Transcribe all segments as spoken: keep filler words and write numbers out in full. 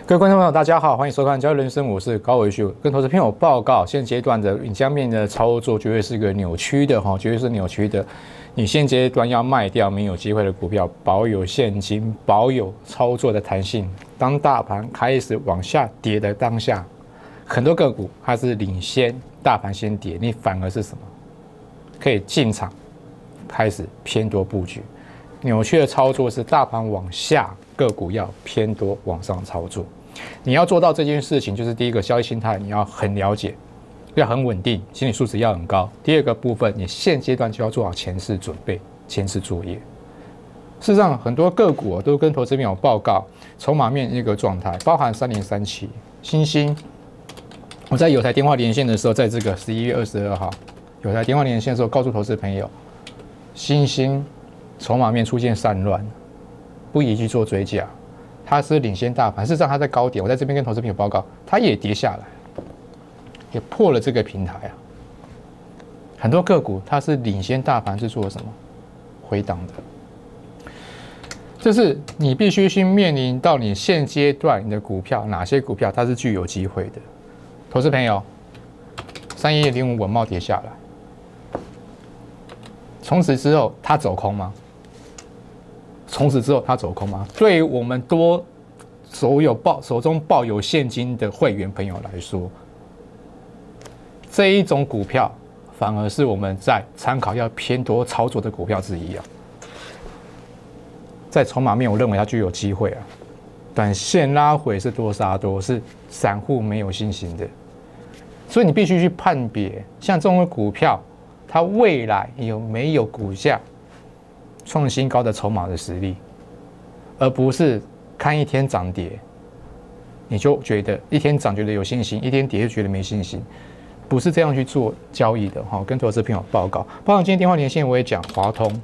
各位观众朋友，大家好，欢迎收看《交易人生》，我是高维修。跟投资朋友报告，现阶段的你将面临的操作绝对是一个扭曲的哈，绝对是扭曲的。你现阶段要卖掉没有机会的股票，保有现金，保有操作的弹性。当大盘开始往下跌的当下，很多个股它是领先大盘先跌，你反而是什么？可以进场开始偏多布局。扭曲的操作是大盘往下，个股要偏多往上操作。你要做到这件事情，就是第一个交易心态你要很了解，要很稳定，心理素质要很高。第二个部分，你现阶段就要做好前事准备、前事作业。事实上，很多个股都跟投资朋友报告筹码面一个状态，包含三零三七、新兴。我在有台电话连线的时候，在这个十一月二十二号有台电话连线的时候，告诉投资朋友，新兴筹码面出现散乱，不宜去做追加。它是领先大盘，事实上它在高点，我在这边跟投资朋友报告，它也跌下来，也破了这个平台啊。很多个股它是领先大盘，是做什么？回档的。这是你必须去面临到你现阶段你的股票，哪些股票它是具有机会的？投资朋友，三一零五稳懋跌下来，从此之后它走空吗？从此之后，它走空吗？对于我们多手有抱手中抱有现金的会员朋友来说，这一种股票反而是我们在参考要偏多操作的股票之一啊。在筹码面，我认为它具有机会啊。短线拉回是多杀多，是散户没有信心的，所以你必须去判别，像这种股票，它未来有没有股价创新高的筹码的实力，而不是看一天涨跌，你就觉得一天涨觉得有信心，一天跌就觉得没信心，不是这样去做交易的哈。跟投资朋友报告，包括今天电话连线我也讲华通，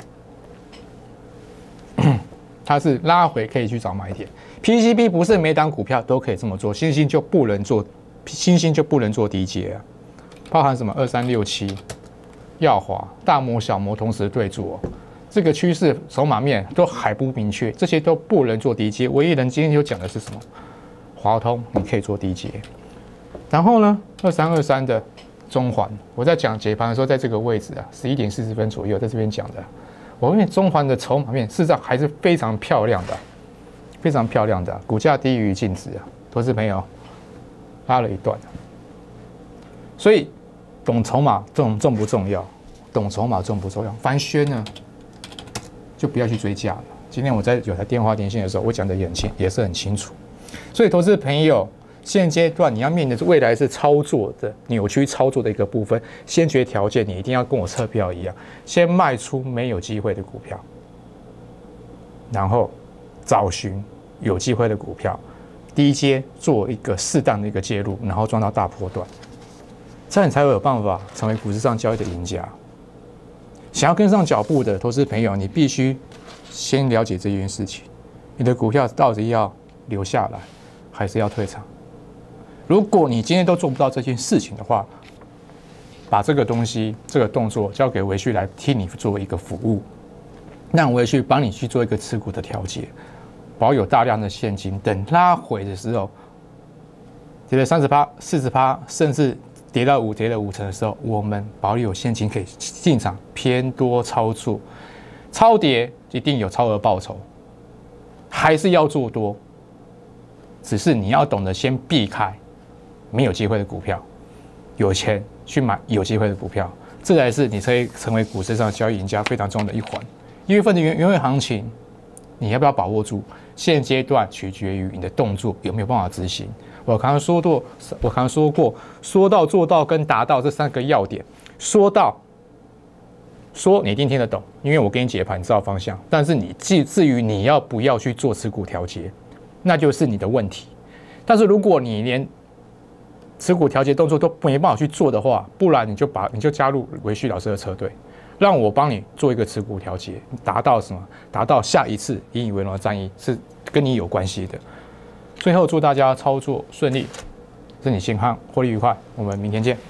它是拉回可以去找买点。P C B 不是每档股票都可以这么做，新兴就不能做，新兴就不能做低阶啊。包含什么二三六七、耀华、大摩、小摩同时对做。这个趋势筹码面都还不明确，这些都不能做低阶。唯一人今天就讲的是什么？华通你可以做低阶，然后呢，二三二三的中环，我在讲解盘的时候，在这个位置啊，十一点四十分左右，在这边讲的。我发现中环的筹码面事实上还是非常漂亮的，非常漂亮的，股价低于净值啊，投资朋友拉了一段。所以懂筹码重重不重要？懂筹码重不重要？凡轩呢？就不要去追价了。今天我在有台电话连线的时候，我讲的也很清，也是很清楚。所以，投资朋友，现阶段你要面临的是未来是操作的扭曲操作的一个部分。先决条件，你一定要跟我测票一样，先卖出没有机会的股票，然后找寻有机会的股票，低阶做一个适当的一个介入，然后赚到大波段，这样你才会有办法成为股市上交易的赢家。想要跟上脚步的投资朋友，你必须先了解这件事情：你的股票到底要留下来，还是要退场？如果你今天都做不到这件事情的话，把这个东西、这个动作交给维旭来替你做一个服务，让维旭帮你去做一个持股的调节，保有大量的现金，等拉回的时候，跌了三十趴、四十趴，甚至跌到五跌了五成的时候，我们保有现金可以进场偏多操作，超跌一定有超额报酬，还是要做多，只是你要懂得先避开没有机会的股票，有钱去买有机会的股票，这才是你可以成为股市上交易赢家非常重要的一环。一月份的原原位行情，你要不要把握住？现阶段取决于你的动作有没有办法执行。我刚刚说过，我刚刚说过，说到做到跟达到这三个要点。说到，说你一定听得懂，因为我给你解盘，你知道方向。但是你至于你要不要去做持股调节，那就是你的问题。但是如果你连持股调节动作都没办法去做的话，不然你就把你就加入维旭老师的车队，让我帮你做一个持股调节，达到什么？达到下一次引以为荣的战役是跟你有关系的。最后祝大家操作顺利，身体健康，获利愉快。我们明天见。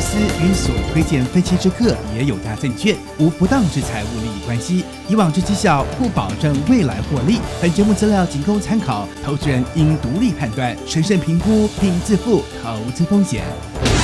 司与所推荐分期之客也有大证券无不当之财务利益关系，以往之绩效不保证未来获利。本节目资料仅供参考，投资人应独立判断、审慎评估并自负投资风险。